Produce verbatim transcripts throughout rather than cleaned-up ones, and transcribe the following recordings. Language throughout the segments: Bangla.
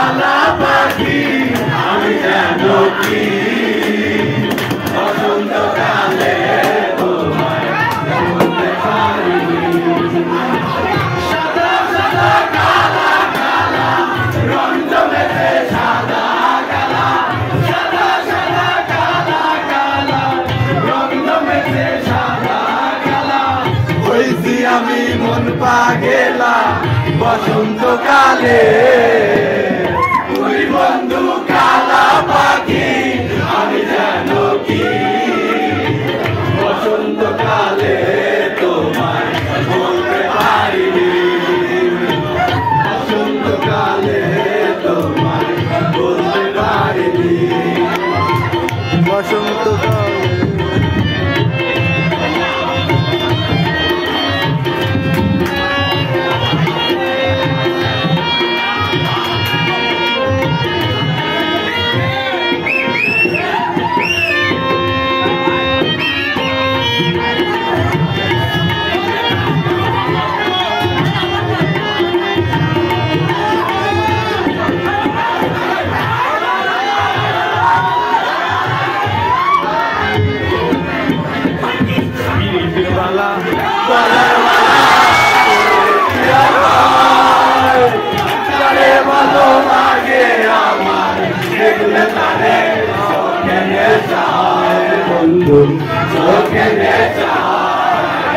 কালা পাখি আমি যেন কি বসন্তকালে তোমায় বলতে পারিনি সাদা সাদা কালা কালা রং জমেছে সাদা কালা সাদা সাদা কালা কালা রং জমেছে সাদা কালা হইছি আমি মন পাগেলা বসন্তকালে তুই বন্ধু কালা পাখি আমি যেন কি বসন্তকালে তোমায় বলতে পারিনি বসন্তকালে তোমায় বলতে পারিনি বসন্তকালে ভালো লাগে আমার দেখলে তারে চোখে নেশায় বন্ধু চোখে নেশায়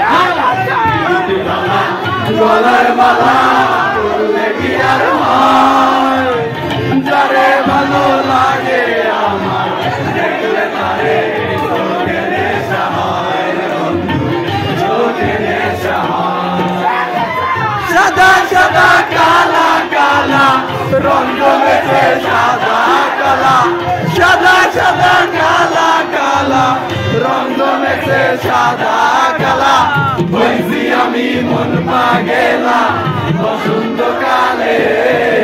গলার মালা করলে কি আর হয় যারে ভালো লাগে আমার দেখলে তারে চোখে নেশায় বন্ধু চোখে নেশায় সাদা সাদা কালা কালা রং জমেছে সাদা কালা সাদা সাদা কালা কালা রং জমেছে সাদা কালা হইছি আমি মন পাগেলা বসন্তকালে